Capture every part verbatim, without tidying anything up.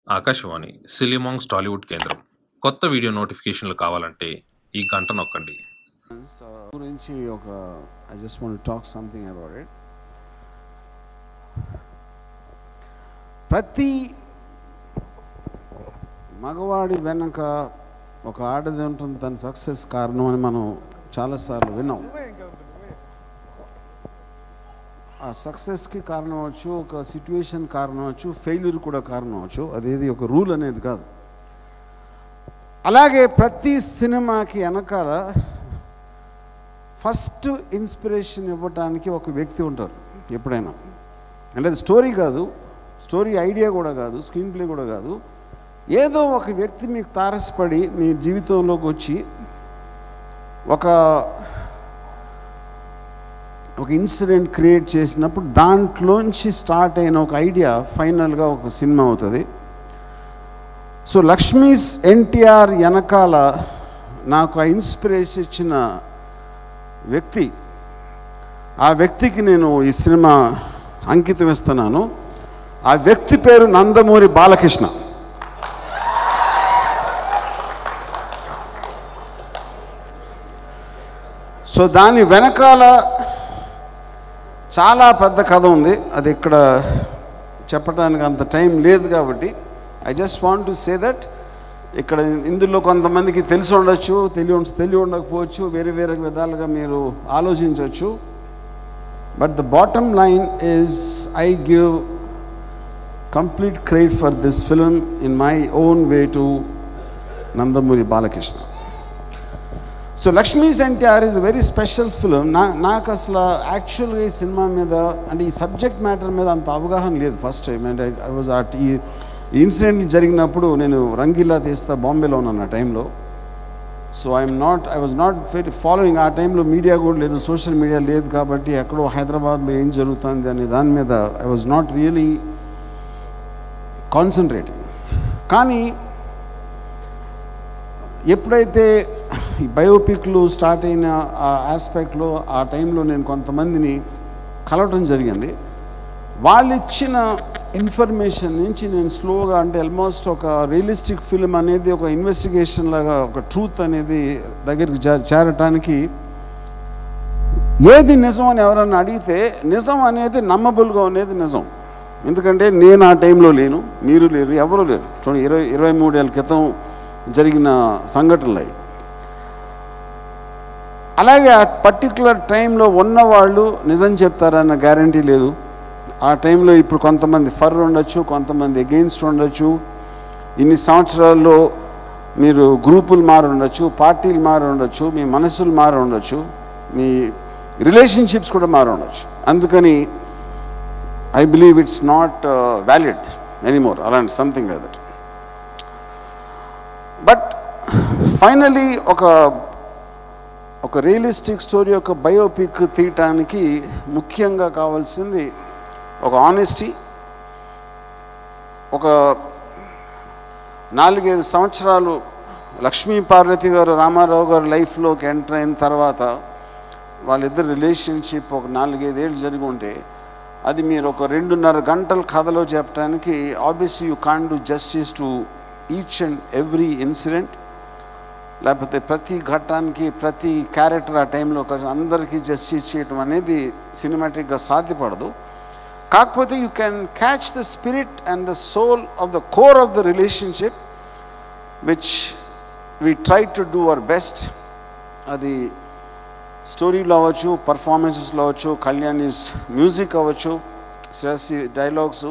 ఆకాశవాణి సిలిమాంగ్స్ టాలీవుడ్ కేంద్రం. కొత్త వీడియో నోటిఫికేషన్లు కావాలంటే ఈ గంట నొక్కండి. గురించి ఒక I just want to talk something about it. ప్రతి మగవాడి వెనక ఒక ఆడది ఉంటుంది, తన సక్సెస్ కారణం అని మనం చాలాసార్లు విన్నాం. ఆ సక్సెస్కి కారణం అవచ్చు, ఒక సిచ్యువేషన్ కారణం అవచ్చు, ఫెయిల్యూర్ కూడా కారణం అవచ్చు. అదేది ఒక రూల్ అనేది కాదు. అలాగే ప్రతి సినిమాకి వెనకాల ఫస్ట్ ఇన్స్పిరేషన్ ఇవ్వడానికి ఒక వ్యక్తి ఉంటారు ఎప్పుడైనా. అంటే అది స్టోరీ కాదు, స్టోరీ ఐడియా కూడా కాదు, స్క్రీన్ ప్లే కూడా కాదు. ఏదో ఒక వ్యక్తి మీకు తారసపడి మీ జీవితంలోకి వచ్చి ఒక ఒక ఇన్సిడెంట్ క్రియేట్ చేసినప్పుడు దాంట్లోంచి స్టార్ట్ అయిన ఒక ఐడియా ఫైనల్గా ఒక సినిమా అవుతుంది. సో లక్ష్మీస్ ఎన్టీఆర్ వెనకాల నాకు ఆ ఇన్స్పిరేషన్ ఇచ్చిన వ్యక్తి, ఆ వ్యక్తికి నేను ఈ సినిమా అంకితం ఇస్తున్నాను. ఆ వ్యక్తి పేరు నందమూరి బాలకృష్ణ. సో దాని వెనకాల చాలా పెద్ద కథ ఉంది. అది ఇక్కడ చెప్పడానికి అంత టైం లేదు కాబట్టి I just want to say that ఇక్కడ ఇందులో కొంతమందికి తెలిసి ఉండొచ్చు, తెలియ తెలియ ఉండకపోవచ్చు, వేరే వేరే విధాలుగా మీరు ఆలోచించవచ్చు. But the bottom line is I give complete credit for this film in my own way to Nandamuri Balakrishna. So Lakshmi's NTR is very special film. నా నాకు అసలు యాక్చువల్గా ఈ సినిమా మీద అంటే ఈ సబ్జెక్ట్ మ్యాటర్ మీద అంత అవగాహన లేదు ఫస్ట్ టైం. అంటే ఐ వాజ్ అట్ ఈ ఇన్సిడెంట్ జరిగినప్పుడు నేను రంగీలా తీస్తా బాంబేలో ఉన్నాను ఆ టైంలో. So I'm not I was not very following. ఆ టైంలో మీడియా కూడా లేదు, సోషల్ మీడియా లేదు కాబట్టి ఎక్కడో హైదరాబాద్లో ఏం జరుగుతుంది అనే దాని మీద I was not really concentrating. కానీ ఎప్పుడైతే ఈ బయోపిక్లు స్టార్ట్ అయిన ఆ ఆస్పెక్ట్లో ఆ టైంలో నేను కొంతమందిని కలవటం జరిగింది. వాళ్ళు ఇచ్చిన ఇన్ఫర్మేషన్ నుంచి నేను స్లోగా అంటే ఆల్మోస్ట్ ఒక రియలిస్టిక్ ఫిలిం అనేది ఒక ఇన్వెస్టిగేషన్ లాగా ఒక ట్రూత్ అనేది దగ్గరికి చేరటానికి ఏది నిజం అని ఎవరన్నా అడిగితే నిజం అనేది నమ్మబుల్గా అనేది నిజం. ఎందుకంటే నేను ఆ టైంలో లేను, మీరు లేరు, ఎవరు లేరు. చూడండి, ఇరవై ఇరవై మూడేళ్ళ క్రితం జరిగిన సంఘటనలు అవి. అలాగే ఆ పర్టికులర్ టైంలో ఉన్నవాళ్ళు నిజం చెప్తారన్న గ్యారంటీ లేదు. ఆ టైంలో ఇప్పుడు కొంతమంది ఫర్ ఉండొచ్చు, కొంతమంది అగెయిన్స్ట్ ఉండొచ్చు. ఇన్ని సంవత్సరాల్లో మీరు గ్రూపులు మారి ఉండొచ్చు, పార్టీలు మారి ఉండొచ్చు, మీ మనసులు మారి ఉండొచ్చు, మీ రిలేషన్షిప్స్ కూడా మారి ఉండొచ్చు. అందుకని I believe it's not valid anymore అలాంటి something like that. But finally ఒక ఒక రియలిస్టిక్ స్టోరీ, ఒక బయోపిక్ తీయటానికి ముఖ్యంగా కావాల్సింది ఒక ఆనెస్టీ. ఒక నాలుగైదు సంవత్సరాలు లక్ష్మీ పార్వతి గారు రామారావు గారు లైఫ్లోకి ఎంటర్ అయిన తర్వాత వాళ్ళిద్దరు రిలేషన్షిప్ ఒక నాలుగైదేళ్ళు జరిగి ఉంటే అది మీరు ఒక రెండున్నర గంటల కథలో చెప్పడానికి obviously you can't do justice to each and every incident. లేకపోతే ప్రతి ఘట్టానికి ప్రతి క్యారెక్టర్ ఆ టైంలో అందరికీ జస్టిస్ చేయటం అనేది సినిమాటిక్గా సాధ్యపడదు. కాకపోతే you can catch the spirit and the soul of the core of the relationship which we try to do our best. అది స్టోరీలో అవ్వచ్చు, పర్ఫార్మెన్సెస్లో అవ్వచ్చు, కళ్యాణ్స్ మ్యూజిక్ అవ్వచ్చు, Shreyasi dialogues,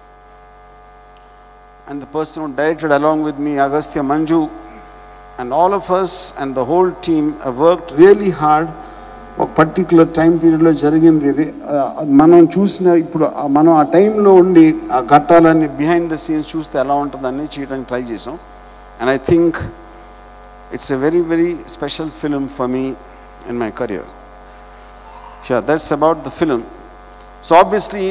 and the person who directed along with me, Agastya Manju, and all of us and the whole team have worked really hard. ఒక particular time పీరియడ్లో జరిగింది మనం చూసిన ఇప్పుడు మనం ఆ టైంలో ఉండి ఆ ఘట్టాలన్నీ బిహైండ్ ద సీన్స్ చూస్తే ఎలా ఉంటుందని చేయడానికి ట్రై చేసాం. And I think it's a very very special film for me in my career. Sure, that's about the film. So obviously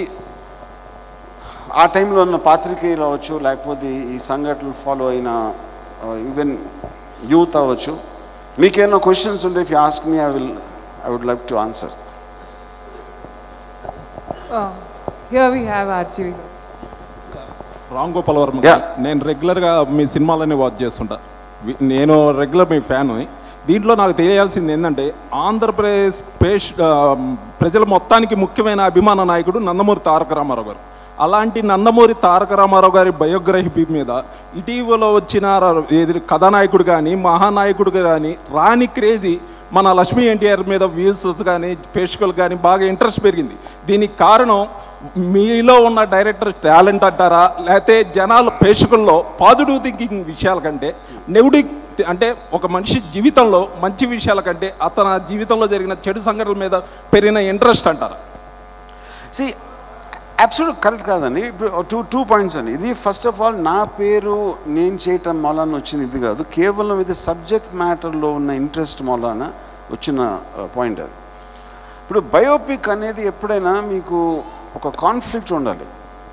ఆ టైంలో ఉన్న పాత్రికేయులు అవ్వచ్చు, లేకపోతే ఈ సంఘటనలు ఫాలో అయిన ఈవెన్ యూత్ అవ్వచ్చు, మీకేమైనా క్వశ్చన్స్ ఉంటే if you ask me I will I would like to answer. Here we have R G V. Ram Gopal Varma garu, నేను రెగ్యులర్గా మీ సినిమాలన్నీ వాచ్ చేస్తుంటా. నేను రెగ్యులర్ మీ ఫ్యాన్. దీంట్లో నాకు తెలియాల్సింది ఏంటంటే ఆంధ్రప్రదేశ్ పేష్ ప్రజల మొత్తానికి ముఖ్యమైన అభిమాన నాయకుడు నందమూరి తారక రామారావు గారు. అలాంటి నందమూరి తారక రామారావు గారి బయోగ్రఫీ మీద ఇటీవల వచ్చిన ఏది కథానాయకుడు కానీ మహానాయకుడు కానీ రాని క్రేజీ మన లక్ష్మీ ఎన్టీఆర్ మీద వ్యూస్ కానీ ప్రేక్షకులు కానీ బాగా ఇంట్రెస్ట్ పెరిగింది. దీనికి కారణం మీలో ఉన్న డైరెక్టర్ టాలెంట్ అంటారా, లేకపోతే జనాలు ప్రేక్షకుల్లో పాజిటివ్ థింకింగ్ విషయాల కంటే నెగిటివ్ అంటే ఒక మనిషి జీవితంలో మంచి విషయాల కంటే అతని జీవితంలో జరిగిన చెడు సంఘటనల మీద పెరిగిన ఇంట్రెస్ట్ అంటారా? సి అబ్సల్యూట్ కరెక్ట్ కాదండి. ఇప్పుడు టూ టూ పాయింట్స్ అండి. ఇది ఫస్ట్ ఆఫ్ ఆల్ నా పేరు నేను చేయటం మూలాన వచ్చిన ఇది కాదు, కేవలం ఇది సబ్జెక్ట్ మ్యాటర్లో ఉన్న ఇంట్రెస్ట్ మూలాన వచ్చిన పాయింట్ అది. ఇప్పుడు బయోపిక్ అనేది ఎప్పుడైనా మీకు ఒక కాన్ఫ్లిక్ట్ ఉండాలి.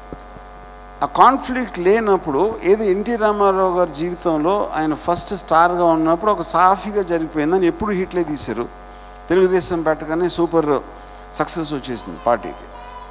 ఆ కాన్ఫ్లిక్ట్ లేనప్పుడు ఏది ఎన్టీ రామారావు గారి జీవితంలో ఆయన ఫస్ట్ స్టార్గా ఉన్నప్పుడు ఒక సాఫీగా జరిగిపోయిందని ఎప్పుడు హిట్లే తీశారు. తెలుగుదేశం పెట్టగానే సూపర్ సక్సెస్ వచ్చేసింది పార్టీకి.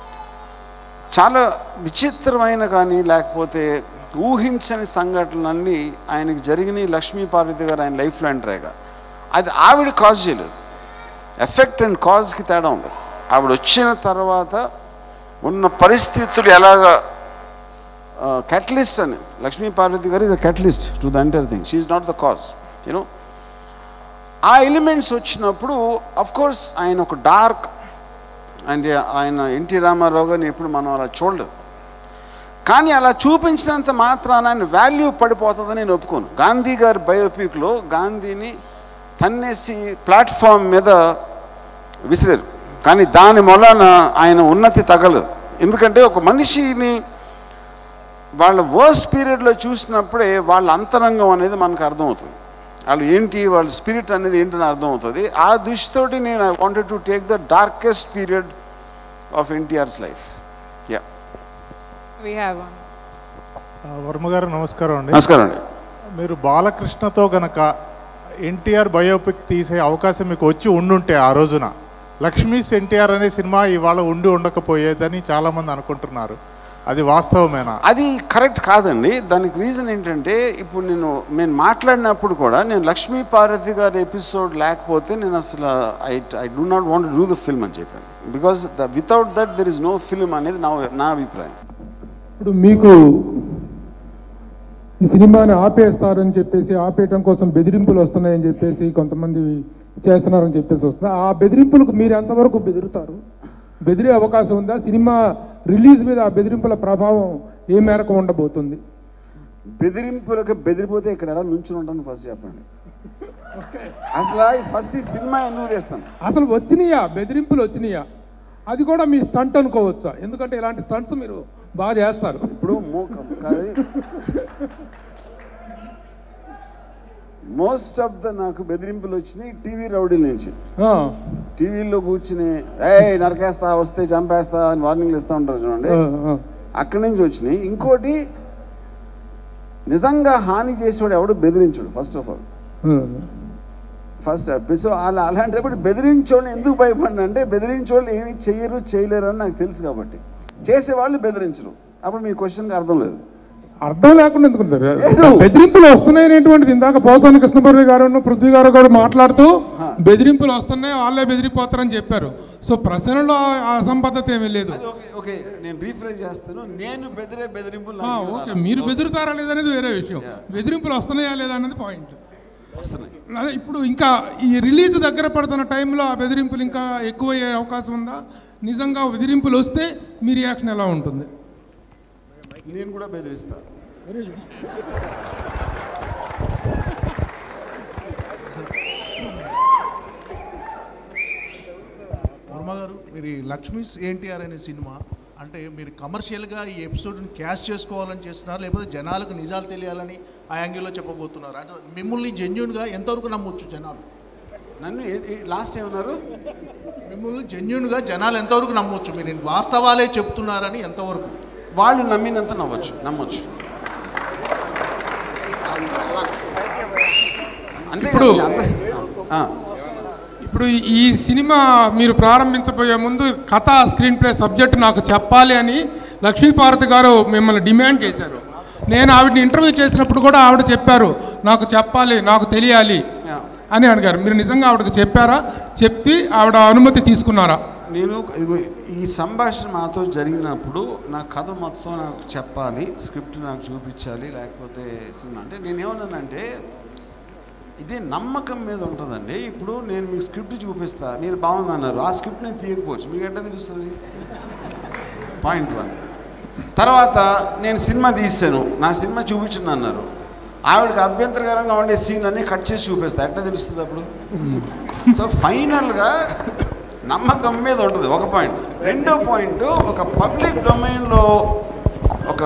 చాలా విచిత్రమైన కానీ లేకపోతే ఊహించని సంఘటనలన్నీ ఆయనకి జరిగినాయి. లక్ష్మీపార్వతి గారు ఆయన లైఫ్లో ఎంటర్ అయ్యాక అది ఆవిడ కాజ్ చేయలేదు. ఎఫెక్ట్ అండ్ కాజ్కి తేడా ఉంది. ఆవిడ వచ్చిన తర్వాత ఉన్న పరిస్థితులు ఎలాగా క్యాటలిస్ట్ అని Lakshmi Parvathi garu is a catalyst to the entire thing. She is not the cause you know. ఆ ఎలిమెంట్స్ వచ్చినప్పుడు అఫ్ కోర్స్ ఆయన ఒక డార్క్ అంటే ఆయన ఎన్టీ రామారావు గారిని ఎప్పుడు మనం అలా చూడలేదు. కానీ అలా చూపించినంత మాత్రాన ఆయన వాల్యూ పడిపోతుందని నేను ఒప్పుకోను. గాంధీ గారి బయోపిక్లో గాంధీని తన్నేసి ప్లాట్ఫామ్ మీద విసిరారు, కానీ దాని మూలాన ఆయన ఉన్నతి తగలదు. ఎందుకంటే ఒక మనిషిని వాళ్ళ వర్స్ట్ పీరియడ్లో చూసినప్పుడే వాళ్ళ అంతరంగం అనేది మనకు అర్థమవుతుంది. వాళ్ళు ఏంటి, వాళ్ళ స్పిరిట్ అనేది ఏంటని అర్థమవుతుంది. ఆ దృష్టితోటి నేను I wanted to take the darkest period of NTR's life. Yeah we have one. Varma garu నమస్కారం అండి. నమస్కారం అండి. మీరు బాలకృష్ణతో గనక ఎన్టీఆర్ బయోపిక్ తీసే అవకాశం మీకు వచ్చి ఉండుంటే ఆ రోజున లక్ష్మీస్ ఎన్టీఆర్ అనే సినిమా ఇవాళ ఉండి ఉండకపోయేదని చాలామంది అనుకుంటున్నారు. అది వాస్తవమేనా? అది కరెక్ట్ కాదండి. దానికి రీజన్ ఏంటంటే ఇప్పుడు నేను నేను మాట్లాడినప్పుడు కూడా నేను లక్ష్మీ పార్వతి గారి ఎపిసోడ్ లేకపోతే నేను అసలు I I do not want do the film అని చెప్పాను. Because the without that there is no film అనేది నా నా అభిప్రాయం. ఇప్పుడు మీకు ఈ సినిమాని ఆపేస్తారని చెప్పేసి ఆపేయటం కోసం బెదిరింపులు వస్తున్నాయని చెప్పేసి కొంతమంది చేస్తున్నారని చెప్పేసి వస్తుంది. ఆ బెదిరింపులకు మీరు ఎంతవరకు బెదిరుతారు? బెదిరే అవకాశం ఉందా? సినిమా రిలీజ్ మీద ఆ బెదిరింపుల ప్రభావం ఏ మేరకు ఉండబోతుంది? బెదిరింపులకు బెదిరిపోతే ఇక్కడ ఎలా నుంచుని ఉంటాను ఫస్ట్ చెప్పండి. అసలు ఫస్ట్ ఈ సినిమా ఎందుకు చేస్తాను? అసలు వచ్చినాయా బెదిరింపులు వచ్చినాయా? అది కూడా మీ స్టంట్ అనుకోవచ్చా? ఎందుకంటే ఇలాంటి స్టంట్స్ మీరు బాగా చేస్తారు. ఇప్పుడు మోస్ట్ ఆఫ్ ద నాకు బెదిరింపులు వచ్చినాయి టీవీ రౌడీల నుంచి. టీవీలో కూర్చుని ఏ నరకేస్తా, వస్తే చంపేస్తా అని వార్నింగ్లు ఇస్తూ ఉంటారు చూడండి, అక్కడి నుంచి వచ్చినాయి. ఇంకోటి నిజంగా హాని చేసేవాడు ఎవడు బెదిరించాడు first of all first so అలా అలాంటప్పుడు బెదిరించోళ్ళని ఎందుకు భయపడిన అంటే బెదిరించోళ్ళు ఏమి చెయ్యరు చేయలేరు అని నాకు తెలుసు కాబట్టి. చేసేవాళ్ళు బెదిరించరు. అప్పుడు మీ క్వశ్చన్కి అర్థం లేదు. అర్థం లేకుండా ఎందుకుంటారు? బెదిరింపులు వస్తున్నాయనేటువంటిది ఇందాక పోతాను కృష్ణపర్వి గారు పృథ్వీ గారు గారు మాట్లాడుతూ బెదిరింపులు వస్తున్నాయి వాళ్ళే బెదిరిపోతారని చెప్పారు. సో ప్రశ్నలో అసంబద్ధత ఏమీ లేదు. ఓకే నేను రీఫ్రెష్ చేస్తాను. నేను బెదిరే బెదిరింపులు ఓకే, మీరు బెదిరుతారా లేదనేది వేరే విషయం. బెదిరింపులు వస్తున్నాయా లేదా అనేది పాయింట్. అదే ఇప్పుడు ఇంకా ఈ రిలీజ్ దగ్గర పడుతున్న టైంలో ఆ బెదిరింపులు ఇంకా ఎక్కువ అయ్యే అవకాశం ఉందా? నిజంగా బెదిరింపులు వస్తే మీ రియాక్షన్ ఎలా ఉంటుంది? నేను కూడా బెదిరిస్తాను. వర్మ గారు, మీరు లక్ష్మీస్ ఎన్టీఆర్ అనే సినిమా అంటే మీరు కమర్షియల్గా ఈ ఎపిసోడ్ని క్యాష్ చేసుకోవాలని చేస్తున్నారు, లేకపోతే జనాలకు నిజాలు తెలియాలని ఆ యాంగిల్లో చెప్పబోతున్నారు? అంటే మిమ్మల్ని జెన్యున్గా ఎంతవరకు నమ్మొచ్చు జనాలు? నన్ను లాస్ట్ ఏమన్నారు? మిమ్మల్ని జెన్యున్గా జనాలు ఎంతవరకు నమ్మొచ్చు? మీరు వాస్తవాలే చెప్తున్నారని ఎంతవరకు? వాళ్ళు నమ్మినంత నమ్మొచ్చు నమ్మొచ్చు అంతే. ఇప్పుడు ఇప్పుడు ఈ సినిమా మీరు ప్రారంభించబోయే ముందు కథ, స్క్రీన్ ప్లే, సబ్జెక్ట్ నాకు చెప్పాలి అని లక్ష్మీపార్వతి గారు మిమ్మల్ని డిమాండ్ చేశారు. నేను ఆవిడని ఇంటర్వ్యూ చేసినప్పుడు కూడా ఆవిడ చెప్పారు, నాకు చెప్పాలి, నాకు తెలియాలి అని అడిగారు. మీరు నిజంగా ఆవిడకి చెప్పారా? చెప్పి ఆవిడ అనుమతి తీసుకున్నారా? నేను ఈ సంభాషణ మాతో జరిగినప్పుడు నా కథ మొత్తం నాకు చెప్పాలి, స్క్రిప్ట్ నాకు చూపించాలి, లేకపోతే సినిమా అంటే నేనేమన్నానంటే ఇది నమ్మకం మీద ఉంటుందండి. ఇప్పుడు నేను మీకు స్క్రిప్ట్ చూపిస్తా, మీరు బాగుందన్నారు, ఆ స్క్రిప్ట్ నేను తీయకపోవచ్చు, మీకు ఎట్లా తెలుస్తుంది? Point one. తర్వాత నేను సినిమా తీసాను, నా సినిమా చూపించండి అన్నారు, ఆవిడకి అభ్యంతరకరంగా ఉండే సీన్ అన్నీ కట్ చేసి చూపిస్తా, ఎట్లా తెలుస్తుంది అప్పుడు? సో ఫైనల్గా నమ్మకం మీద ఉంటుంది ఒక పాయింట్. రెండో పాయింట్, ఒక పబ్లిక్ డొమైన్లో ఒక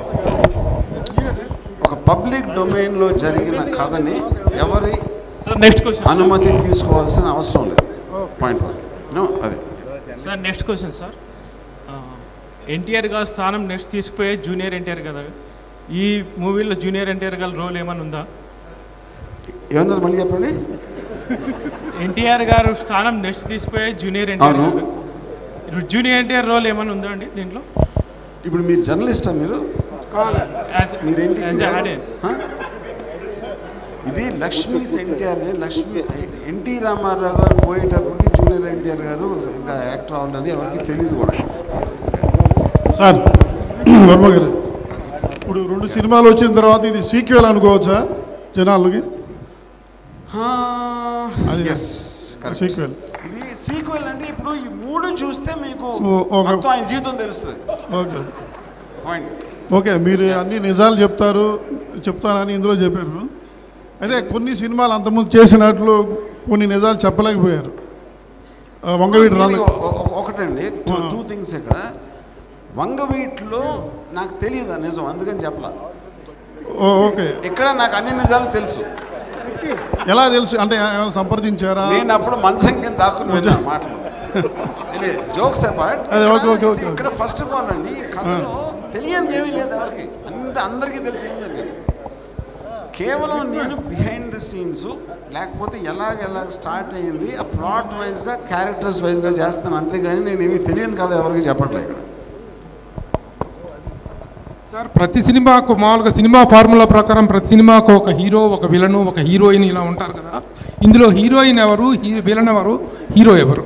ఒక పబ్లిక్ డొమైన్లో జరిగిన కథని ఎవరి నెక్స్ట్ క్వశ్చన్ అనుమతి తీసుకోవాల్సిన అవసరం లేదు. పాయింట్ వన్ అది. Sir next question sir, NTR garu స్థానం నెక్స్ట్ తీసుకుపోయే జూనియర్ ఎన్టీఆర్ కదా, ఈ మూవీలో జూనియర్ ఎన్టీఆర్ గారి రోల్ ఏమైనా ఉందా? ఏమన్నారు మళ్ళీ చెప్పండి. ఎన్టీఆర్ గారు స్థానం నెక్స్ట్ తీసుకుపోయే జూనియర్ ఎన్టీఆర్ గారు, జూనియర్ ఎన్టీఆర్ రోల్ ఏమైనా ఉందా అండి దీంట్లో? ఇప్పుడు మీరు జర్నలిస్టా? మీరు మీరేంటి? ఇది లక్ష్మీ ఎన్టీఆర్ లక్ష్మీ ఎన్టీ రామారావు గారు పోయేటప్పటికి జూనియర్ ఎన్టీఆర్ గారు ఇంకా యాక్టర్ అవ్వలేదు, ఎవరికి తెలియదు కూడా. సార్ వర్మ గారు, ఇప్పుడు రెండు సినిమాలు వచ్చిన తర్వాత ఇది సీక్వెల్ అనుకోవచ్చా జనాలకి? సీక్వెల్ ఇది సీక్వెల్ అంటే ఇప్పుడు ఈ మూడు చూస్తే మీకు మొత్తం ఆయన జీవితం తెలుస్తుంది. Okay point. ఓకే, మీరు అన్ని నిజాలు చెప్తారు చెప్తానని ఇందులో చెప్పారు. అయితే కొన్ని సినిమాలు అంతకుముందు చేసినట్లు కొన్ని నిజాలు చెప్పలేకపోయారు. వంగవీటి ఒకటండి, టూ థింగ్స్. ఇక్కడ వంగవీటిలో నాకు తెలియదు ఆ నిజం, అందుకని చెప్పలా. ఓకే, ఇక్కడ నాకు అన్ని నిజాలు తెలుసు. ఎలా తెలుసు అంటే ఏమైనా సంప్రదించారా? నేను అప్పుడు మనసంఖ్య దాక్కుని వెళ్ళాను మాటలు. జోక్స్ అపార్ట్, ఇక్కడ ఫస్ట్ ఆఫ్ ఆల్ అండి కథలో తెలియదు ఏమీ లేదు ఎవరికి, అంత అందరికీ తెలిసి ఏం జరిగింది. కేవలం నేను బిహైండ్ ద సీన్స్ లేకపోతే ఎలాగ ఎలాగ స్టార్ట్ అయ్యింది ఆ ప్లాట్ వైజ్గా క్యారెక్టర్స్ వైజ్గా చేస్తాను, అంతేగాని నేను ఏమీ తెలియను కదా ఎవరికి చెప్పట్లేదు. ఇక్కడ సార్ ప్రతి సినిమాకు మామూలుగా సినిమా ఫార్ములా ప్రకారం ప్రతి సినిమాకు ఒక హీరో, ఒక విలను, ఒక హీరోయిన్ ఇలా ఉంటారు కదా. ఇందులో హీరోయిన్ ఎవరు, విలన్ ఎవరు, హీరో ఎవరు?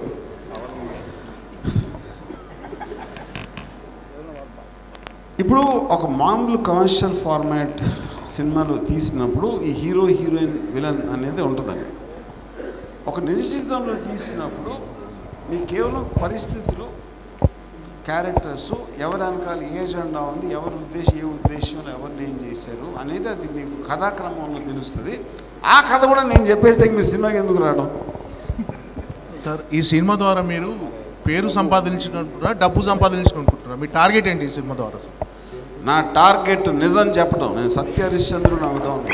ఇప్పుడు ఒక మామూలు కమర్షియల్ ఫార్మాట్ సినిమాలు తీసినప్పుడు ఈ హీరో హీరోయిన్ విలన్ అనేది ఉంటుందండి. ఒక నిజ జీవితంలో తీసినప్పుడు మీకు కేవలం పరిస్థితులు, క్యారెక్టర్స్, ఎవరి వెనకాల ఏ ఎజెండా ఉంది, ఎవరి ఉద్దేశం ఏ ఉద్దేశంలో ఎవరిని ఏం చేశారు అనేది అది మీకు కథాక్రమంలో తెలుస్తుంది. ఆ కథ కూడా నేను చెప్పేస్తే మీరు సినిమాకి ఎందుకు రావడం? సార్ ఈ సినిమా ద్వారా మీరు పేరు సంపాదించుకుంటున్నారా, డబ్బు సంపాదించుకుంటున్నారా? మీ టార్గెట్ ఏంటి ఈ సినిమా ద్వారా? సార్ నా టార్గెట్ నిజం చెప్పడం. నేను సత్య హరిశ్చంద్రుని అవుతా ఉంటాను.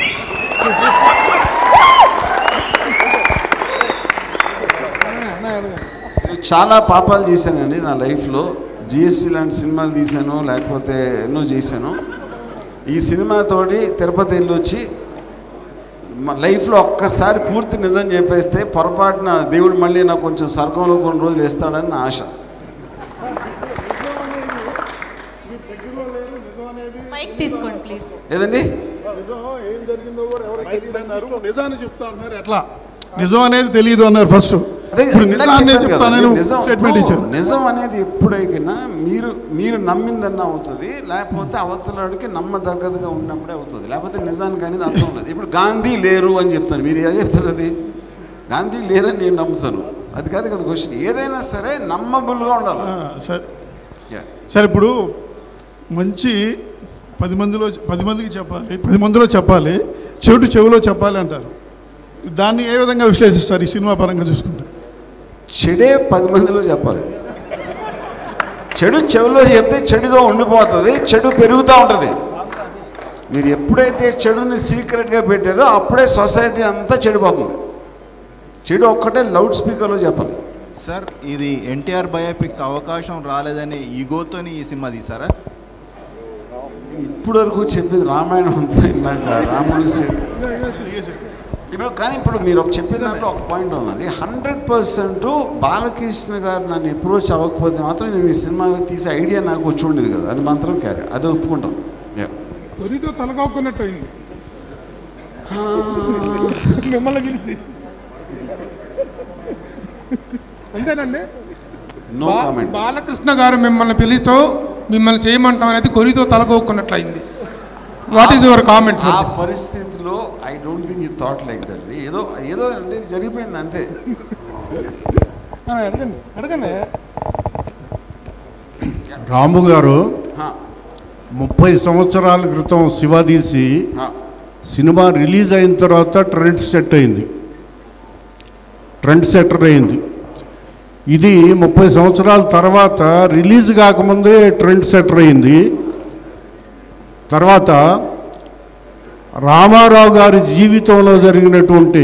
నేను చాలా పాపాలు చేశానండి నా లైఫ్లో. జిఎస్టీ లాంటి సినిమాలు తీశాను, లేకపోతే ఎన్నో చేశాను. ఈ సినిమాతోటి తిరుపతి వెళ్ళి వచ్చి మా లైఫ్లో ఒక్కసారి పూర్తి నిజం చెప్పేస్తే పొరపాటున దేవుడు మళ్ళీ నాకు కొంచెం స్వర్గంలో కొన్ని రోజులు వేస్తాడని నా ఆశ. తీసుకోండి ప్లీజ్. ఏదండి ఏం జరిగిందో కూడా ఎవరికి తెలియదు అన్నారు, నిజాన్ని చెప్తా అన్నారు. ఎట్లా నిజం అనేది తెలియదు అన్నారు ఫస్ట్. నిజం అనేది ఎప్పుడైనా మీరు మీరు నమ్మిందన్నా అవుతుంది, లేకపోతే అవతలడికి నమ్మదగ్గదుగా ఉన్నప్పుడే అవుతుంది, లేకపోతే నిజానికి అనేది అర్థం లేదు. ఇప్పుడు గాంధీ లేరు అని చెప్తాను, మీరు ఏం చెప్తారు? అది గాంధీ లేరని నేను నమ్ముతాను, అది కాదు కదా క్వశ్చన్. ఏదైనా సరే నమ్మబుల్గా ఉండాలి. సరే సరే ఇప్పుడు మంచి పది మందిలో పది మందికి చెప్పాలి, పది మందిలో చెప్పాలి, చెడు చెవిలో చెప్పాలి అంటారు. దాన్ని ఏ విధంగా విశ్లేషిస్తారు ఈ సినిమా పరంగా చూసుకుంటే? చెడే పది మందిలో చెప్పాలి. చెడు చెవిలో చెప్తే చెడుగా ఉండిపోతుంది, చెడు పెరుగుతూ ఉంటుంది. మీరు ఎప్పుడైతే చెడుని సీక్రెట్గా పెట్టారో అప్పుడే సొసైటీ అంతా చెడిపోతుంది. చెడు ఒక్కటే లౌడ్ స్పీకర్లో చెప్పాలి. సార్ ఇది ఎన్టీఆర్ బయోపిక్ అవకాశం రాలేదని ఈగోతోని ఈ సినిమా తీసారా? ఇప్పుడు వరకు చెప్పింది రామాయణం అంతా ఇందాక రాముడు ఇప్పుడు. కానీ ఇప్పుడు మీరు ఒక చెప్పిన దాంట్లో ఒక పాయింట్ ఉందండి. హండ్రెడ్ పర్సెంట్ బాలకృష్ణ గారు నన్ను అప్రోచ్ అవ్వకపోతే మాత్రం నేను ఈ సినిమా తీసే ఐడియా నాకు వచ్చి ఉండేది కదా, అది మాత్రం క్యారీ, అది ఒప్పుకుంటాం. కొరితో తలకాక్కున్నట్టు అయింది మిమ్మల్ని పిలిచి. అంతేనండి. బాలకృష్ణ గారు మిమ్మల్ని పిలిచో మిమ్మల్ని చేయమంటాం అనేది కొరితో తలకోక్కున్నట్లయింది. What is your comment? ఆ పరిస్థితిలో I don't think you thought like that. ఏదో ఏదో అంటే జరిగిపోయింది అంతే. అడగండి అడగండి. రాము గారు ముప్పై సంవత్సరాల క్రితం శివ తీసి సినిమా రిలీజ్ అయిన తర్వాత ట్రెండ్ సెట్ అయింది, ట్రెండ్ సెటర్ అయింది. ఇది ముప్పై సంవత్సరాల తర్వాత రిలీజ్ కాకముందే ట్రెండ్ సెటర్ అయింది. తర్వాత రామారావు గారి జీవితంలో జరిగినటువంటి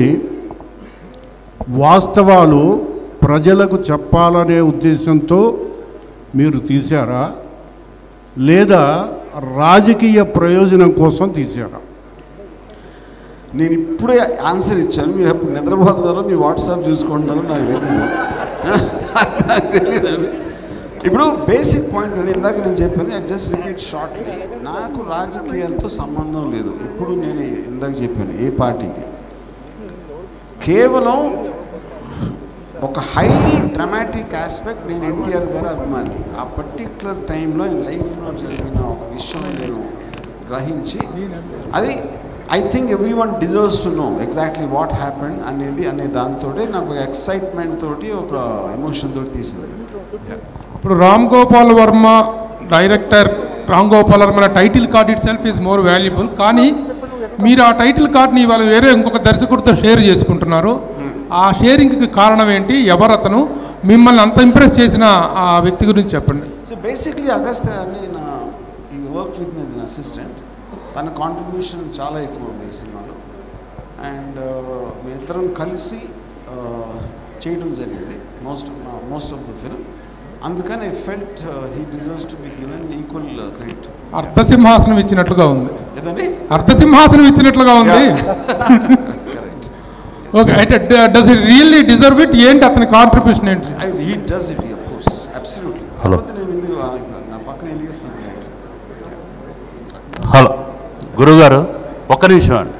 వాస్తవాలు ప్రజలకు చెప్పాలనే ఉద్దేశంతో మీరు తీశారా లేదా రాజకీయ ప్రయోజనం కోసం తీశారా? నేను ఇప్పుడే ఆన్సర్ ఇచ్చాను. మీరు ఎప్పుడు నిద్రపోతున్నారో మీ వాట్సాప్ చూసుకుంటారో నాకు తెలియదు నాకు తెలియదండి. ఇప్పుడు బేసిక్ పాయింట్ అని ఇందాక నేను చెప్పాను, ఐ జస్ట్ రిపీట్ షార్ట్లీ. నాకు రాజకీయాలతో సంబంధం లేదు. ఇప్పుడు నేను ఇందాక చెప్పాను ఏ పార్టీకి, కేవలం ఒక హైలీ డ్రమాటిక్ ఆస్పెక్ట్. నేను ఎన్టీఆర్ గారు అభిమాని. ఆ పర్టిక్యులర్ టైంలో లైఫ్లో జరిగిన ఒక విషయం నేను గ్రహించి, అది I think every one deserves to know exactly what happened అనేది అనే దాంతో నాకు ఎక్సైట్మెంట్ తోటి ఒక ఎమోషన్ తోటి తీసింది. ఇప్పుడు Ram Gopal Varma director Ram Gopal Varma title card itself is more valuable. కానీ మీరు ఆ టైటిల్ కార్డ్ని ఇవాళ వేరే ఇంకొక దర్శకుడితో షేర్ చేసుకుంటున్నారు. ఆ షేరింగ్కి కారణం ఏంటి? ఎవరు అతను? మిమ్మల్ని అంత ఇంప్రెస్ చేసిన ఆ వ్యక్తి గురించి చెప్పండి. సో బేసిక్లీ అగస్త్య అని నా ఈ work with me as an assistant. తన కాంట్రిబ్యూషన్ చాలా ఎక్కువ ఉంది ఈ సినిమాలో. అండ్ మీ ఇద్దరం కలిసి చేయడం జరిగింది most most of the film. అందుకని I felt he deserves to be given equal credit. అర్ధసింహాసనం ఇచ్చినట్లుగా ఉంది. ఏదండి? అర్ధసింహాసనం ఇచ్చినట్లుగా ఉంది. ఓకే, అయితే does it really deserve it? ఏంటి అతని కాంట్రిబ్యూషన్ ఏంటి? He does it of course absolutely. Hello నేను ఎందుకు నా పక్కన ఎందుకు ఇస్తాను? హలో గురుగారు, ఒక్క నిమిషం అండి.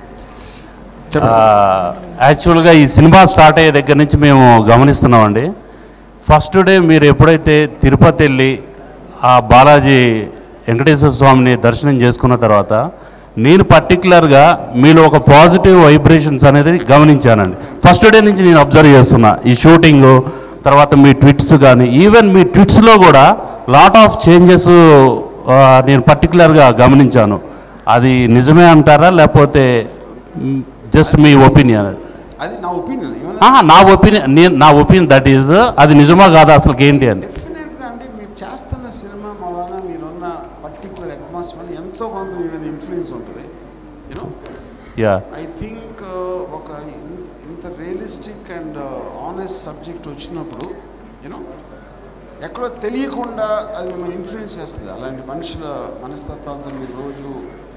యాక్చువల్గా ఈ సినిమా స్టార్ట్ అయ్యే దగ్గర నుంచి మేము గమనిస్తున్నామండి. ఫస్ట్ డే మీరు ఎప్పుడైతే తిరుపతి వెళ్ళి ఆ బాలాజీ వెంకటేశ్వర స్వామిని దర్శనం చేసుకున్న తర్వాత నేను పర్టికులర్గా మీలో ఒక పాజిటివ్ వైబ్రేషన్స్ అనేది గమనించానండి. ఫస్ట్ డే నుంచి నేను అబ్జర్వ్ చేస్తున్నా ఈ షూటింగు, తర్వాత మీ ట్విట్స్ కానీ, ఈవెన్ మీ ట్విట్స్లో కూడా లాట్ ఆఫ్ చేంజెస్ నేను పర్టికులర్గా గమనించాను. అది నిజమే అంటారా లేకపోతే జస్ట్ మీ ఒపీనియన్? అది నా ఒపీనియన్. నా ఒపీనియన్ నేను నా ఒపీనియన్ దట్ ఈజ్ అది నిజమా కాదా అసలు ఏంటి అని. డెఫినెట్గా అంటే మీరు చేస్తున్న సినిమా వలన మీరున్న పర్టికులర్ అట్మాస్ఫియర్ ఎంతో కొంత మీ మీద ఇన్ఫ్లుయెన్స్ ఉంటుంది. యూనో యా ఐ థింక్ ఒక ఇంత రియలిస్టిక్ అండ్ ఆనెస్ట్ సబ్జెక్ట్ వచ్చినప్పుడు యూనో ఎక్కడో తెలియకుండా అది మిమ్మల్ని ఇన్ఫ్లుయెన్స్ చేస్తుంది. అలాంటి మనుషుల మనస్తత్వాలతో మీరు రోజు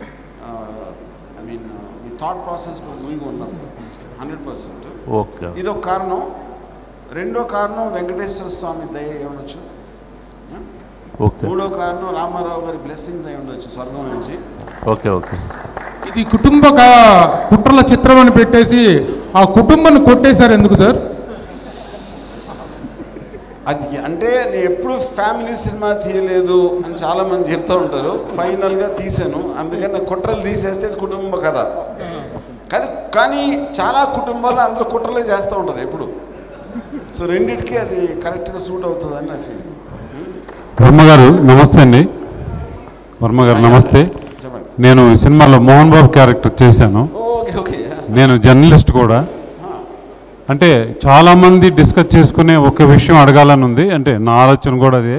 ఐ మీన్ మీ థాట్ ప్రాసెస్లో మునిగి ఉన్నప్పుడు హండ్రెడ్ పర్సెంట్ ఓకే. ఇది ఒక కారణం. రెండో కారణం వెంకటేశ్వర స్వామి దయ అయి ఉండొచ్చు. మూడో కారణం రామారావు గారి బ్లెస్సింగ్స్ అయి ఉండొచ్చు స్వర్గం నుంచి. Okay okay. ఇది కుటుంబ కుట్రల చిత్రం అని పెట్టేసి ఆ కుటుంబాన్ని కొట్టేశారు ఎందుకు సార్? అది అంటే నేను ఎప్పుడు ఫ్యామిలీ సినిమా తీయలేదు అని చాలామంది చెప్తూ ఉంటారు. ఫైనల్గా తీసాను. అందుకని నా కుట్రలు తీసేస్తే అది కుటుంబ కథ కాదు. కానీ చాలా కుటుంబాలు అందరూ కుట్రలే చేస్తూ ఉంటారు ఎప్పుడు. సో రెండింటికి అది కరెక్ట్గా సూట్ అవుతుందని నా ఫీలింగ్. వర్మ గారు నమస్తే అండి. వర్మ గారు నమస్తే. నేను ఈ సినిమాలో మోహన్ బాబు క్యారెక్టర్ చేశాను. నేను జర్నలిస్ట్ కూడా. అంటే చాలామంది డిస్కస్ చేసుకునే ఒక విషయం అడగాలని ఉంది. అంటే నా ఆలోచన కూడా అదే.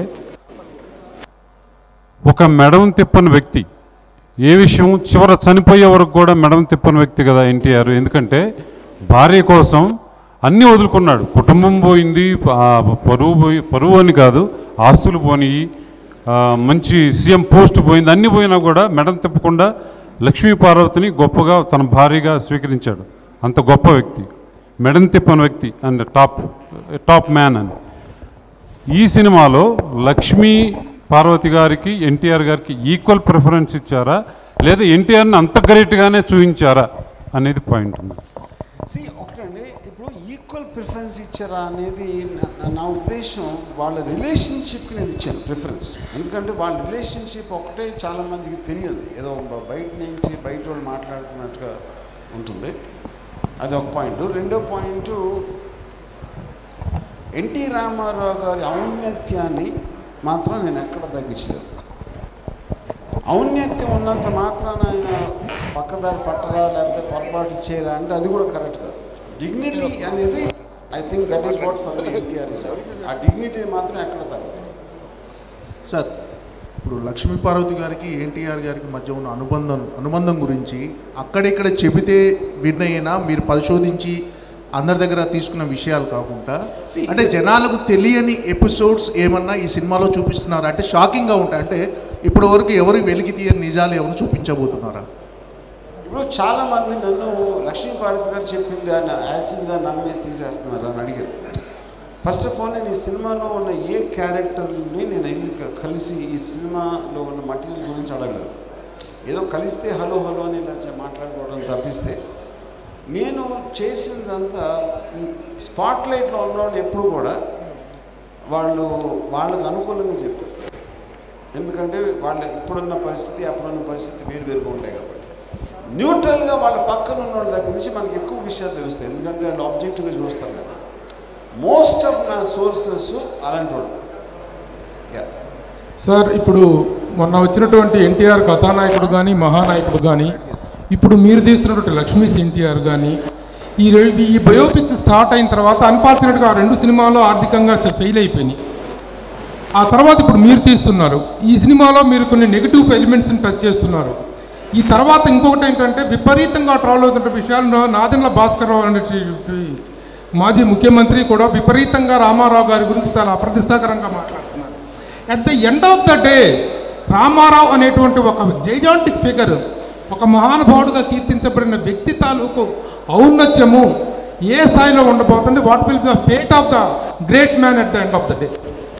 ఒక మెడవం తిప్పని వ్యక్తి ఏ విషయం చివర చనిపోయే వరకు కూడా మెడవం తిప్పని వ్యక్తి కదా ఎన్టీఆర్. ఎందుకంటే భార్య కోసం అన్నీ వదులుకున్నాడు. కుటుంబం పోయింది, పరువు పోయి పరువు అని కాదు ఆస్తులు పోయి, మంచి సీఎం పోస్ట్ పోయింది, అన్నీ పోయినా కూడా మెడం తిప్పకుండా లక్ష్మీ పార్వతిని గొప్పగా తన భార్యగా స్వీకరించాడు. అంత గొప్ప వ్యక్తి, మెడం తిప్పని వ్యక్తి అండ్ టాప్ టాప్ మ్యాన్ అని. ఈ సినిమాలో లక్ష్మీ పార్వతి గారికి ఎన్టీఆర్ గారికి ఈక్వల్ ప్రిఫరెన్స్ ఇచ్చారా లేదా ఎన్టీఆర్ని అంత గ్రేట్గానే చూపించారా అనేది పాయింట్ ఉంది. సి ఒకటండి, ఇప్పుడు ఈక్వల్ ప్రిఫరెన్స్ ఇచ్చారా అనేది నా ఉద్దేశం వాళ్ళ రిలేషన్షిప్కి నేను ఇచ్చాను ప్రిఫరెన్స్. ఎందుకంటే వాళ్ళ రిలేషన్షిప్ ఒకటే చాలామందికి తెలియదు, ఏదో బయట నుంచి బయట వాళ్ళు మాట్లాడుకున్నట్టుగా ఉంటుంది. అది ఒక పాయింట్. రెండో పాయింట్, ఎన్టీ రామారావు గారి ఔన్నత్యాన్ని మాత్రం నేను ఎక్కడ తగ్గించలేదు. ఔన్నత్యం ఉన్నంత మాత్రాన ఆయన పక్కదారి పట్టరా లేకపోతే పొరపాటు చేయరా అంటే అది కూడా కరెక్ట్ కాదు. డిగ్నిటీ అనేది I think that is what for the NTR is. ఆ డిగ్నిటీ మాత్రం ఎక్కడ తగ్గదు. సార్, ఇప్పుడు లక్ష్మీ పార్వతి గారికి ఎన్టీఆర్ గారికి మధ్య ఉన్న అనుబంధం అనుబంధం గురించి అక్కడిక్కడ చెబితే విన్నయ్యేనా, మీరు పరిశోధించి అందరి దగ్గర తీసుకున్న విషయాలు కాకుండా అంటే జనాలకు తెలియని ఎపిసోడ్స్ ఏమన్నా ఈ సినిమాలో చూపిస్తున్నారా? అంటే షాకింగ్గా ఉంటాయి. అంటే ఇప్పటి వరకు ఎవరు వెలికి తీయని నిజాలు ఏమైనా చూపించబోతున్నారా? ఇప్పుడు చాలామంది నన్ను లక్ష్మీ పార్వతి గారు చెప్పింది అని యాసిడ్గా నమ్మేసి తీసేస్తున్నారు అని అడిగారు. ఫస్ట్ ఆఫ్ ఆల్, నేను ఈ సినిమాలో ఉన్న ఏ క్యారెక్టర్ని నేను వెళ్ళి కలిసి ఈ సినిమాలో ఉన్న మటీరియల్ గురించి అడగలేదు. ఏదో కలిస్తే హలో హలో అని ఇలా మాట్లాడుకోవడం తప్పిస్తే నేను చేసిందంతా ఈ స్పాట్లైట్లో ఉన్నవాళ్ళు ఎప్పుడు కూడా వాళ్ళు వాళ్ళకు అనుకూలంగా చెప్తారు. ఎందుకంటే వాళ్ళు ఇప్పుడున్న పరిస్థితి అప్పుడున్న పరిస్థితి వేరు వేరుగా ఉంటాయి కాబట్టి న్యూట్రల్గా వాళ్ళ పక్కన ఉన్న వాళ్ళ దగ్గర నుంచి మనకి ఎక్కువ విషయాలు తెలుస్తాయి. ఎందుకంటే వాళ్ళు ఆబ్జెక్టివ్గా చూస్తారు కదా. మోస్ట్ ఆఫ్ నా సోర్సెస్ అలాంటి వాళ్ళు. సార్, ఇప్పుడు మొన్న వచ్చినటువంటి ఎన్టీఆర్ కథానాయకుడు కానీ మహానాయకుడు కానీ ఇప్పుడు మీరు తీస్తున్నటువంటి లక్ష్మీస్ ఎన్టీఆర్ కానీ ఈ ఈ బయోపిక్స్ స్టార్ట్ అయిన తర్వాత అన్ఫార్చునేట్గా ఆ రెండు సినిమాలు ఆర్థికంగా ఫెయిల్ అయిపోయినాయి. ఆ తర్వాత ఇప్పుడు మీరు తీస్తున్నారు. ఈ సినిమాలో మీరు కొన్ని నెగిటివ్ ఎలిమెంట్స్ని టచ్ చేస్తున్నారు. ఈ తర్వాత ఇంకొకటి ఏంటంటే విపరీతంగా ట్రావెల్ అవుతున్న విషయాలు నాదెండ్ల భాస్కర్రావు అనే మాజీ ముఖ్యమంత్రి కూడా విపరీతంగా రామారావు గారి గురించి చాలా అప్రతిష్టాకరంగా మాట్లాడుతున్నారు. At the end of the day Rama Rao అనేటువంటి ఒక జైజాంటిక్ ఫిగర్, ఒక మహానుభావుడుగా కీర్తించబడిన వ్యక్తి తాలూకు ఔన్నత్యము ఏ స్థాయిలో ఉండబోతుంది? What will be the fate of the great man at the end of the day?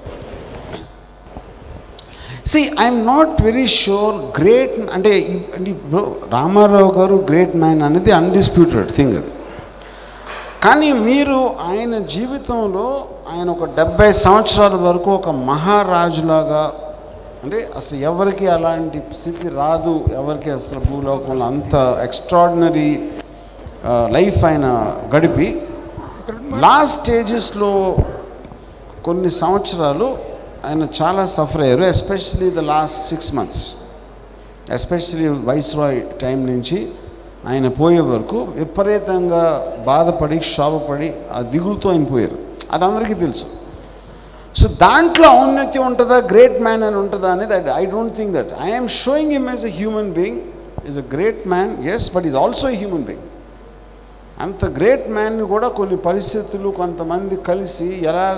See I'm not very sure. Great అంటే ఇప్పుడు రామారావు గారు గ్రేట్ మ్యాన్ అనేది అన్డిస్ప్యూటెడ్ థింగ్ అది. కానీ మీరు ఆయన జీవితంలో ఆయన ఒక డెబ్భై సంవత్సరాల వరకు ఒక మహారాజులాగా, అంటే అసలు ఎవరికి అలాంటి స్థితి రాదు, ఎవరికి అసలు భూలోకంలో అంత ఎక్స్ట్రాడినరీ లైఫ్ ఆయన గడిపి లాస్ట్ స్టేజెస్లో కొన్ని సంవత్సరాలు ఆయన చాలా సఫర్ అయ్యారు. Especially the last six months especially Viceroy time నుంచి ఆయన పోయే వరకు విపరీతంగా బాధపడి క్షోభపడి ఆ దిగులుతో ఆయన పోయారు. అది అందరికీ తెలుసు. సో దాంట్లో ఔన్నత్యం ఉంటుందా, గ్రేట్ మ్యాన్ అని ఉంటుందా అనేది I don't think that. I'm showing him as a human being. Is a great man, yes, but is also a human being. అంత గ్రేట్ మ్యాన్ని కూడా కొన్ని పరిస్థితులు కొంతమంది కలిసి ఎలాగ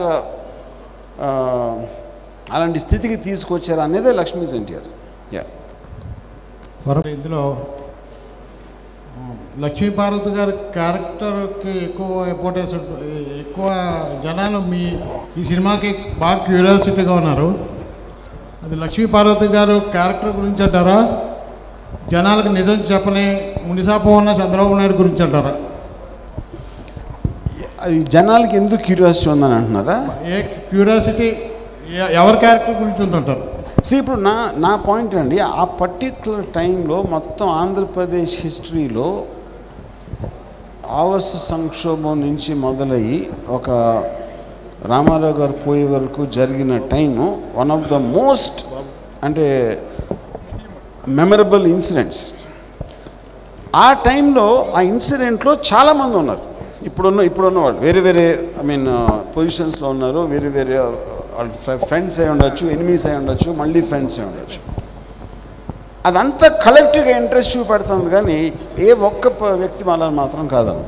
అలాంటి స్థితికి తీసుకొచ్చారు అనేదే లక్ష్మీస్ ఎన్టీఆర్. యా, ఇందులో లక్ష్మీ పార్వతి గారి క్యారెక్టర్కి ఎక్కువ ఇంపార్టెన్స్, ఎక్కువ జనాలు మీ ఈ సినిమాకి బాగా క్యూరియాసిటీగా ఉన్నారు. అది లక్ష్మీ పార్వతి గారు క్యారెక్టర్ గురించి అంటారా, జనాలకు నిజం చెప్పని మునిసాపం ఉన్న చంద్రబాబు నాయుడు గురించి అంటారా? జనాలకి ఎందుకు క్యూరియాసిటీ ఉందని అంటున్నారా? ఏ క్యూరియాసిటీ ఎవరి క్యారెక్టర్ గురించి ఉందంటారు? సి ఇప్పుడు నా నా పాయింట్ అండి, ఆ పర్టిక్యులర్ టైంలో మొత్తం ఆంధ్రప్రదేశ్ హిస్టరీలో ఆవాస సంక్షోభం నుంచి మొదలయ్యి ఒక రామారావు గారు పోయే వరకు జరిగిన time one of the most అంటే మెమరబుల్ ఇన్సిడెంట్స్. ఆ టైంలో ఆ ఇన్సిడెంట్లో చాలామంది ఉన్నారు. ఇప్పుడున్న ఇప్పుడున్న వాళ్ళు వేరే వేరే ఐ మీన్ పొజిషన్స్లో ఉన్నారు. వేరే వేరే వాళ్ళు ఫ్రెండ్స్ అయి ఉండొచ్చు, ఎనిమీస్ అయి ఉండొచ్చు, మళ్ళీ ఫ్రెండ్స్ అయి ఉండొచ్చు. అదంతా కలెక్టివ్గా ఇంట్రెస్ట్ చూపెడుతుంది కానీ ఏ ఒక్క వ్యక్తి వల్ల మాత్రం కాదన్న.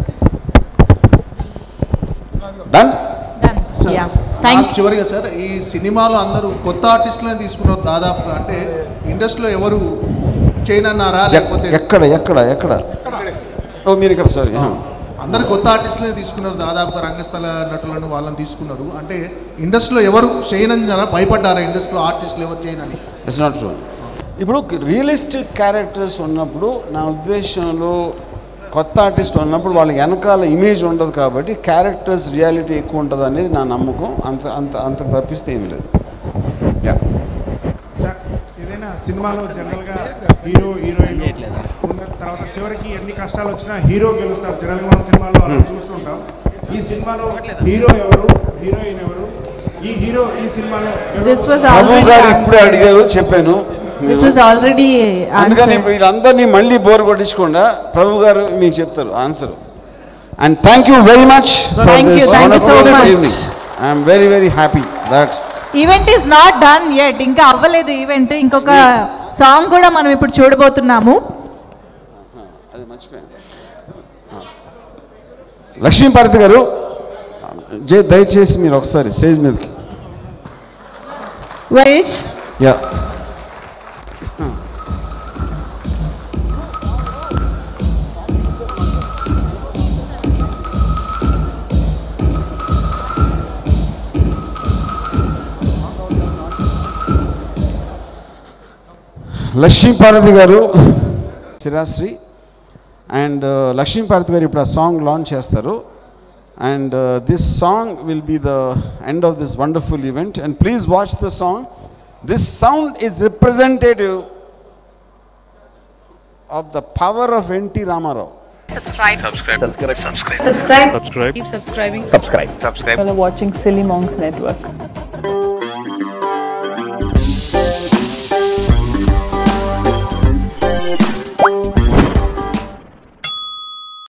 డన్. చివరిగా సార్, ఈ సినిమాలో అందరూ కొత్త ఆర్టిస్టులను తీసుకున్నారు దాదాపుగా. అంటే ఇండస్ట్రీలో ఎవరు చేయనన్నారా లేకపోతే ఎక్కడ ఎక్కడ ఎక్కడ ఓ మీరు ఇక్కడ సారీ అందరు కొత్త ఆర్టిస్టులనే తీసుకున్నారు దాదాపుగా, రంగస్థల నటులను వాళ్ళని తీసుకున్నారు. అంటే ఇండస్ట్రీలో ఎవరు చేయనన్నారా, భయపడ్డారా ఇండస్ట్రీలో ఆర్టిస్టులు ఎవరు చేయనని? It's not true. ఇప్పుడు రియలిస్టిక్ క్యారెక్టర్స్ ఉన్నప్పుడు నా ఉద్దేశంలో కొత్త ఆర్టిస్ట్ ఉన్నప్పుడు వాళ్ళ వెనకాల ఇమేజ్ ఉండదు కాబట్టి క్యారెక్టర్స్ రియాలిటీ ఎక్కువ ఉంటుంది అనేది నా నమ్మకం. అంత అంత అంత తప్పిస్తే ఏం లేదు. సార్ ఏదైనా సినిమాలో జనరల్గా హీరో హీరోయిన్ ఉన్న తర్వాత చివరికి ఎన్ని కష్టాలు వచ్చినా హీరో గెలుస్తారు. జనరల్గా మన సినిమాలో అలా చూస్తుంటాం. ఈ సినిమాలో హీరో ఎవరు, హీరోయిన్ ఎవరు, ఈ హీరో ఈ సినిమాలో ప్రభు గారు ఇప్పుడే అడిగారు, చెప్పాను. This was already అందుకని వీళ్ళందరినీ మళ్ళీ బోర్ కొట్టించకుండా ప్రభు గారు మీకు చెప్తారు answer. And thank you very much for this wonderful evening. I am very very happy that event is not done yet. ఇంకా అవ్వలేదు ఈవెంట్. ఇంకొక సాంగ్ కూడా మనం ఇప్పుడు చూడబోతున్నాము. అది మర్చిపోయాను. లక్ష్మీపార్వతి గారు దయచేసి మీరు ఒకసారి స్టేజ్ మీదకి. వైజ్ యా లక్ష్మీపార్వతి గారు శిరాశ్రీ అండ్ లక్ష్మీపార్వతి గారు ఇప్పుడు ఆ సాంగ్ లాంచ్ చేస్తారు. And this song will be the end of this wonderful event. And please watch the song. This sound is representative of the power of NT Rama Rao. Subscribe. Subscribe. Subscribe. Subscribe. Subscribe. Subscribe. Keep subscribing. Subscribe. Subscribe. While watching Silly Monks Network.